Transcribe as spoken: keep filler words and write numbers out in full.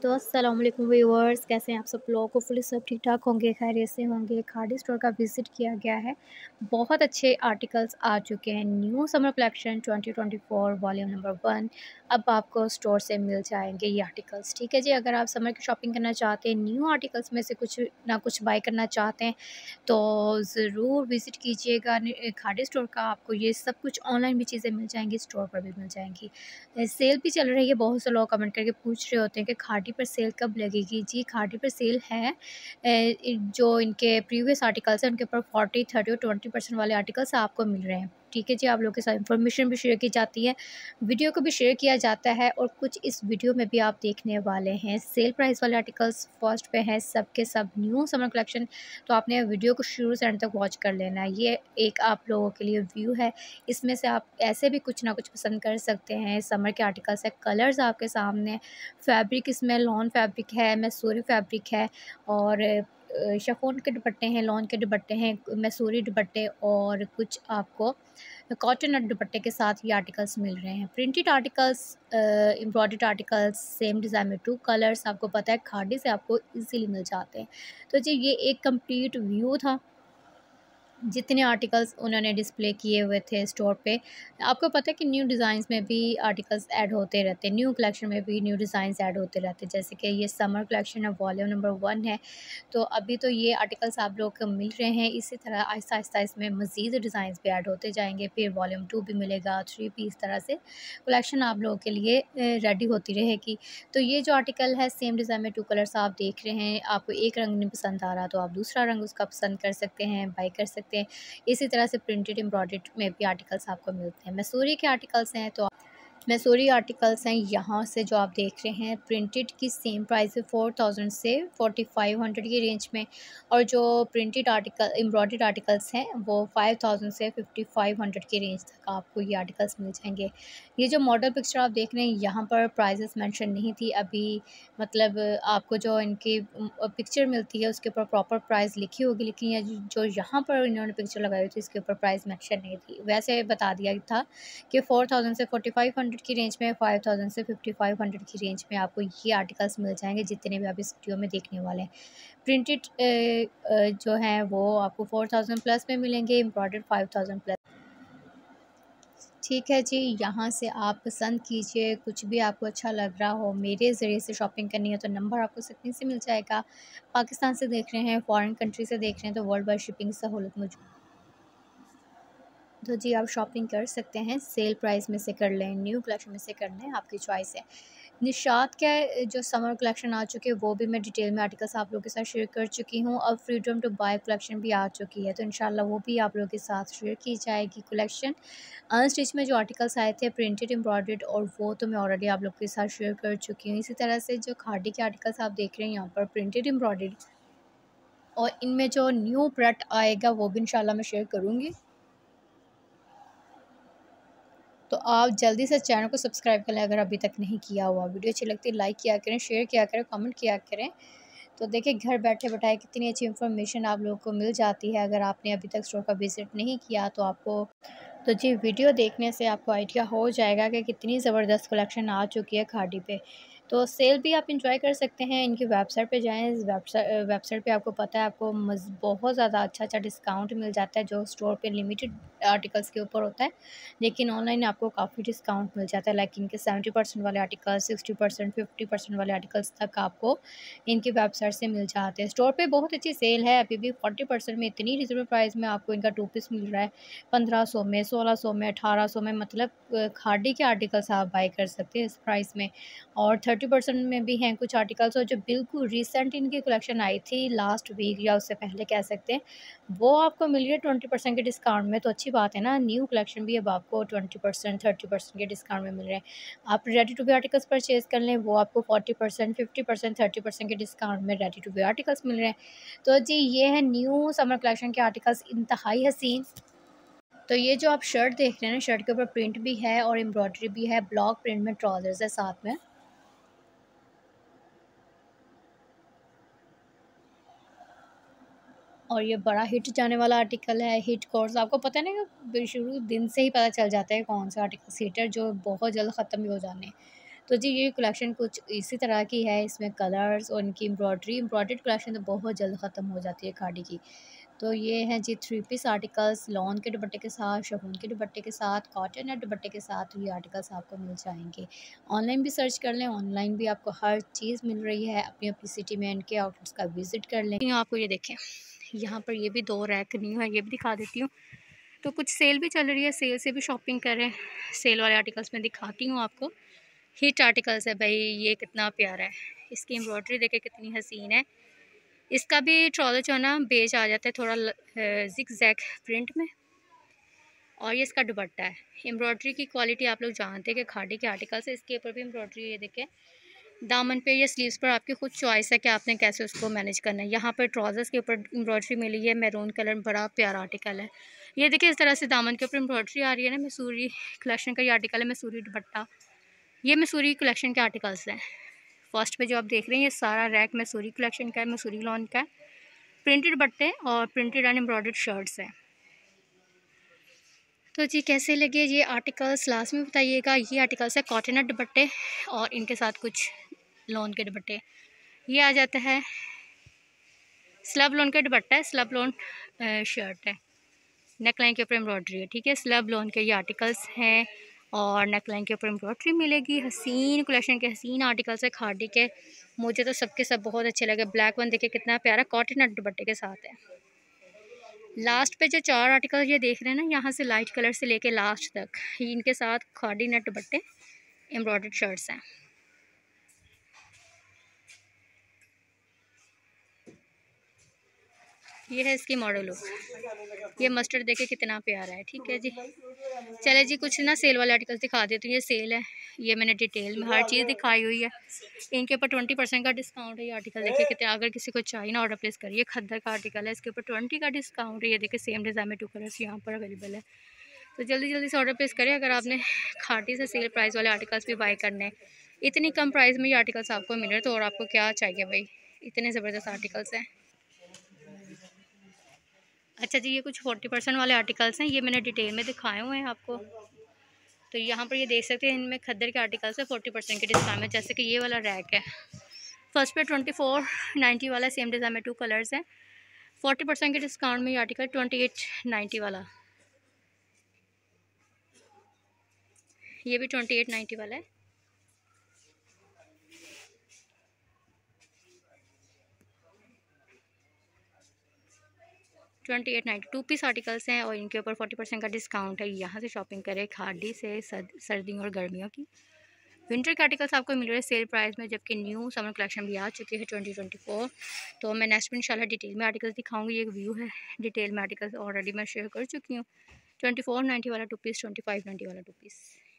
तो अस्सलाम वालेकुम व्यूअर्स, कैसे हैं आप सब लोग। होपफुली सब ठीक ठाक होंगे, खैरियत से होंगे। खादी स्टोर का विज़िट किया गया है। बहुत अच्छे आर्टिकल्स आ चुके हैं। New summer collection twenty twenty four volume number one अब आपको स्टोर से मिल जाएंगे ये आर्टिकल्स। ठीक है जी, अगर आप समर की शॉपिंग करना चाहते हैं, न्यू आर्टिकल्स में से कुछ ना कुछ बाय करना चाहते हैं, तो ज़रूर विज़िट कीजिएगा खादी स्टोर का। आपको ये सब कुछ ऑनलाइन भी चीज़ें मिल जाएंगी, स्टोर पर भी मिल जाएंगी। सेल भी चल रही है। बहुत से लोग कमेंट करके पूछ रहे होते हैं कि खादी पर सेल कब लगेगी। जी, खादी पर सेल है। अ, जो इनके प्रीवियस आर्टिकल्स हैं उनके ऊपर फोर्टी थर्टी और ट्वेंटी परसेंट वाले आर्टिकल्स आपको मिल रहे हैं। ठीक है जी, आप लोगों के साथ इन्फॉर्मेशन भी शेयर की जाती है, वीडियो को भी शेयर किया जाता है, और कुछ इस वीडियो में भी आप देखने वाले हैं सेल प्राइस वाले आर्टिकल्स फर्स्ट पे हैं, सब के सब न्यू समर कलेक्शन। तो आपने वीडियो को शुरू से एंड तक वॉच कर लेना है। ये एक आप लोगों के लिए व्यू है, इसमें से आप ऐसे भी कुछ ना कुछ पसंद कर सकते हैं। समर के आर्टिकल्स है, कलर्स आपके सामने, फैब्रिक इसमें लॉन फैब्रिक है, मैसूरी फैब्रिक है, और अ, शिफॉन के दुपट्टे हैं, लॉन के दुपट्टे हैं, मैसूरी दुपट्टे, और कुछ आपको कॉटन दुपट्टे के साथ ये आर्टिकल्स मिल रहे हैं। Printed articles, embroidered articles, same design में टू कलर्स आपको पता है खादी से आपको इजीली मिल जाते हैं। तो जी, ये एक कंप्लीट व्यू था जितने आर्टिकल्स उन्होंने डिस्प्ले किए हुए थे स्टोर पे। आपको पता है कि न्यू डिज़ाइंस में भी आर्टिकल्स ऐड होते रहते हैं, न्यू कलेक्शन में भी न्यू डिज़ाइंस ऐड होते रहते हैं। जैसे कि ये समर कलेक्शन है, वॉल्यूम नंबर वन है, तो अभी तो ये आर्टिकल्स आप लोग को मिल रहे हैं। इसी तरह आहिस्ता आहिस्ता इसमें मज़ीद डिज़ाइंस भी ऐड होते जाएंगे, फिर वॉल्यूम टू भी मिलेगा, थ्री भी, इस तरह से कलेक्शन आप लोगों के लिए रेडी होती रहेगी। तो ये जो आर्टिकल है, सेम डिज़ाइन में टू कलर्स आप देख रहे हैं। आपको एक रंग नहीं पसंद आ रहा तो आप दूसरा रंग उसका पसंद कर सकते हैं, बाय कर सकते हैं। इसी तरह से प्रिंटेड एम्ब्रॉयडर्ड में भी आर्टिकल्स आपको मिलते हैं। मैसूरी के आर्टिकल्स हैं, तो मैसूरी आर्टिकल्स हैं। यहाँ से जो आप देख रहे हैं, प्रिंटेड की सेम प्राइस है फोर थाउजेंड से फोर्टी फाइव हंड्रेड की रेंज में, और जो प्रिंटेड आर्टिकल एम्ब्रॉयडर्ड आर्टिकल्स हैं वो फाइव थाउजेंड से फिफ्टी फाइव हंड्रेड की रेंज तक आपको ये आर्टिकल्स मिल जाएंगे। ये जो मॉडल पिक्चर आप देख रहे हैं, यहाँ पर प्राइजेस मेंशन नहीं थी अभी, मतलब आपको जो इनकी पिक्चर मिलती है उसके ऊपर प्रॉपर प्राइस लिखी होगी, लेकिन ये जो यहाँ पर इन्होंने पिक्चर लगाई हुई थी इसके ऊपर प्राइस मेंशन नहीं थी। वैसे बता दिया था कि फोर थाउजेंड से फोर्टी फाइव हंड्रेड की रेंज में, फाइव थाउजेंड से फिफ्टी फाइव हंड्रेड की रेंज में आपको ये आर्टिकल्स मिल जाएंगे, जितने भी आप इस वीडियो में देखने वाले हैं। प्रिंटेड जो है वो आपको फोर थाउजेंड प्लस में मिलेंगे, एम्ब्रॉयडर्ड फाइव थाउजेंड प्लस। ठीक है जी, यहाँ से आप पसंद कीजिए, कुछ भी आपको अच्छा लग रहा हो। मेरे ज़रिए से शॉपिंग करनी है तो नंबर आपको स्क्रीन से मिल जाएगा। पाकिस्तान से देख रहे हैं, फॉरेन कंट्री से देख रहे हैं, तो वर्ल्ड वाइड शिपिंग सहूलत मौजूद। तो जी, आप शॉपिंग कर सकते हैं, सेल प्राइस में से कर लें, न्यू कलेक्शन में से कर लें, आपकी चॉइस है। निशात के जो समर कलेक्शन आ चुके हैं वो भी मैं डिटेल में आर्टिकल्स आप लोगों के साथ शेयर कर चुकी हूँ। अब फ्रीडम टू बाय कलेक्शन भी आ चुकी है, तो इंशाल्लाह वो भी आप लोगों के साथ शेयर की जाएगी कलेक्शन। अनस्टिच में जो आर्टिकल्स आए थे प्रिंटेड एम्ब्रॉयडर्ड, और वो तो मैं ऑलरेडी आप लोगों के साथ शेयर कर चुकी हूँ। इसी तरह से जो खादी के आर्टिकल्स आप देख रहे हैं यहाँ पर प्रिंटेड एम्ब्रॉयडर्ड, और इनमें जो न्यू प्रोडक्ट आएगा वो भी इंशाल्लाह मैं शेयर करूँगी। तो आप जल्दी से चैनल को सब्सक्राइब कर लें अगर अभी तक नहीं किया हुआ। वीडियो अच्छी लगती है लाइक किया करें, शेयर किया करें, कमेंट किया करें। तो देखिए, घर बैठे बैठाए कितनी अच्छी इन्फॉर्मेशन आप लोगों को मिल जाती है। अगर आपने अभी तक स्टोर का विज़िट नहीं किया तो आपको, तो जी, वीडियो देखने से आपको आइडिया हो जाएगा कि कितनी ज़बरदस्त कलेक्शन आ चुकी है खादी पे। तो सेल भी आप एंजॉय कर सकते हैं, इनकी वेबसाइट पे जाएँ। इस वेबसाइट वेबसाइट पे आपको पता है आपको मज़ बहुत ज़्यादा अच्छा-अच्छा डिस्काउंट मिल जाता है, जो स्टोर पे लिमिटेड आर्टिकल्स के ऊपर होता है। लेकिन ऑनलाइन आपको काफ़ी डिस्काउंट मिल जाता है, लाइक इनके सेवेंटी परसेंट वाले articles, sixty percent, fifty percent वाले आर्टिकल्स तक आपको इनकी वेबसाइट से मिल जाते हैं। स्टोर पे बहुत अच्छी सेल है अभी भी, फोर्टी परसेंट में इतनी रिजनेबल प्राइस में आपको इनका टू पीस मिल रहा है पंद्रह सौ में, सोलह सौ में, अठारह सौ में, मतलब अ, खादी के आर्टिकल्स आप बाय कर सकते हैं इस प्राइस में। और थर्टी परसेंट में भी हैं कुछ आर्टिकल्स, और जो बिल्कुल रिसेंट इनकी कलेक्शन आई थी लास्ट वीक या उससे पहले कह सकते हैं, वो आपको मिल रही है ट्वेंटी परसेंट के डिस्काउंट में। तो अच्छी बात है ना, न्यू कलेक्शन भी अब आपको ट्वेंटी परसेंट, थर्टी परसेंट के डिस्काउंट में मिल रहे हैं। आप ready to wear articles purchase कर लें, वो आपको forty percent, fifty percent, thirty percent के डिस्काउंट में रेडी टू वेयर आर्टिकल्स मिल रहे हैं। तो जी, ये है न्यू समर कलेक्शन के आर्टिकल्स, इंतहाई हसीन। तो ये जो आप शर्ट देख रहे हैं ना, शर्ट के ऊपर प्रिंट भी है और एम्ब्रॉयडरी भी है, ब्लॉक प्रिंट में ट्राउज़र्स है साथ में। और ये बड़ा हिट जाने वाला आर्टिकल है, हिट कोर्स। आपको पता है ना कि शुरू दिन से ही पता चल जाता है कौन सा आर्टिकल हिट है, जो बहुत जल्द ख़त्म भी हो जाने हैं। तो जी ये कलेक्शन कुछ इसी तरह की है, इसमें कलर्स और इनकी एम्ब्रॉयडरी एम्ब्रॉयडर्ड कलेक्शन तो बहुत जल्द ख़त्म हो जाती है खाड़ी की। तो ये हैं जी थ्री पीस आर्टिकल्स लॉन के दुपट्टे के साथ, शिफॉन के दुपट्टे के साथ, कॉटन या दुपट्टे के साथ ये आर्टिकल्स आपको मिल जाएँगे। ऑनलाइन भी सर्च कर लें, ऑनलाइन भी आपको हर चीज़ मिल रही है। अपनी-अपनी सिटी में इनके आउटलेट्स का विज़िट कर लें। आपको ये देखें, यहाँ पर ये भी दो रैक न्यू है, ये भी दिखा देती हूँ। तो कुछ सेल भी चल रही है, सेल से भी शॉपिंग करें। सेल वाले आर्टिकल्स मैं दिखाती हूँ आपको। हिट आर्टिकल्स है भाई, ये कितना प्यारा है। इसकी एम्ब्रॉयडरी देखें कितनी हसीन है। इसका भी ट्राउज़र जो है ना बेज आ जाता है थोड़ा ज़िग-ज़ैग प्रिंट में। और ये इसका दुपट्टा है। एम्ब्रॉयडरी की क्वालिटी आप लोग जानते हैं कि खाड़ी के आर्टिकल से इसके ऊपर भी एम्ब्रॉयडरी, ये देखें दामन पे या स्लीव्स पर आपकी खुद चॉइस है कि आपने कैसे उसको मैनेज करना है। यहाँ पर ट्राउज़र्स के ऊपर एम्ब्रॉयडरी मिली है, मैरून कलर, बड़ा प्यारा आर्टिकल है। ये देखिए इस तरह से दामन के ऊपर एम्ब्रॉयडरी आ रही है ना। मसूरी कलेक्शन का ये आर्टिकल है, मसूरी दुपट्टा। ये मसूरी कलेक्शन के आर्टिकल्स हैं। फर्स्ट पे जो आप देख रहे हैं ये सारा रैक मसूरी कलेक्शन का है, मसूरी लॉन का है। प्रिंटेड दुपट्टे और प्रिंटेड एंड एम्ब्रॉयडर्ड शर्ट्स हैं। तो जी कैसे लगे ये आर्टिकल्स लास्ट में बताइएगा। ये आर्टिकल्स है कॉटन दुपट्टे और इनके साथ कुछ लॉन के दुपट्टे। ये आ जाता है स्लब लॉन का दुपट्टा है, स्लब लॉन शर्ट है, नेक लाइन के ऊपर एम्ब्रॉयडरी है। ठीक है, स्लब लॉन के ये आर्टिकल्स हैं और नेक लाइन के ऊपर एम्ब्रॉयडरी मिलेगी। हसीन कलेक्शन के हसीन आर्टिकल्स है खाड़ी के। मुझे तो सबके सब बहुत अच्छे लगे। ब्लैक वन देखिए कितना प्यारा कॉटन दुपट्टे के साथ है। लास्ट पे जो चार आर्टिकल ये देख रहे हैं ना, यहाँ से लाइट कलर से लेके लास्ट तक इनके साथ खाड़ी नेट दुपट्टे एम्ब्रॉयडर्ड शर्ट्स हैं। ये है इसकी मॉडल लुक। ये मस्टर्ड देखे कितना प्यारा है। ठीक है जी, चले जी कुछ ना सेल वाले आर्टिकल्स दिखा देती हूँ। ये सेल है, ये मैंने डिटेल में हर चीज़ दिखाई हुई है। इनके ऊपर ट्वेंटी परसेंट का डिस्काउंट है। ये आर्टिकल देखिए कितना, अगर किसी को चाहिए ना ऑर्डर प्लेस करिए। खद्दर का आर्टिकल है, इसके ऊपर ट्वेंटी का डिस्काउंट है। ये देखिए सेम डिज़ाइन में टू कलर्स यहाँ पर अवेलेबल है। तो जल्दी जल्दी से ऑर्डर प्लेस करें अगर आपने खाटी से सेल प्राइस वाले आर्टिकल्स भी बाय करने हैं। इतनी कम प्राइस में ये आर्टिकल्स आपको मिल रहे हैं तो और आपको क्या चाहिए भाई, इतने ज़बरदस्त आर्टिकल्स हैं। अच्छा जी, ये कुछ फोर्टी परसेंट वाले आर्टिकल्स हैं, ये मैंने डिटेल में दिखाए हुए हैं आपको। तो यहाँ पर ये देख सकते हैं इनमें खद्दर के आर्टिकल्स है फोर्टी परसेंट के डिस्काउंट में। जैसे कि ये वाला रैक है, फर्स्ट पे ट्वेंटी फोर नाइन्टी वाला, सेम डिज़ाइन में टू कलर्स हैं। फोर्टी परसेंट के डिस्काउंट में ये आर्टिकल ट्वेंटी एट नाइन्टी वाला, ये भी ट्वेंटी एट नाइन्टी वाला है। Twenty eight ninety two piece articles हैं और इनके ऊपर फोर्टी परसेंट का डिस्काउंट है। यहाँ से शॉपिंग करें खाड़ी से सर्दियों और गर्मियों की। विंटर के आर्टिकल्स आपको मिल रहे हैं सेल प्राइस में, जबकि न्यू समर कलेक्शन भी आ चुकी है ट्वेंटी ट्वेंटी फोर। तो मैं नेक्स्ट में इंशाल्लाह डिटेल में आर्टिकल्स दिखाऊंगी। ये एक व्यू है, डिटेल में आर्टिकल्स ऑलरेडी मैं शेयर कर चुकी हूँ। ट्वेंटी फोर नाइन्टी वाला two piece, twenty five ninety वाला टू पीस।